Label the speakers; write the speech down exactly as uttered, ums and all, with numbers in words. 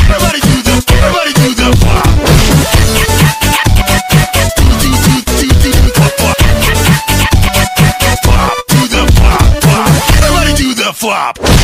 Speaker 1: Everybody do the, everybody do the flop. Do, do, do, do, do, do, flop, flop. Flop, do the flop, flop. Everybody do the flop.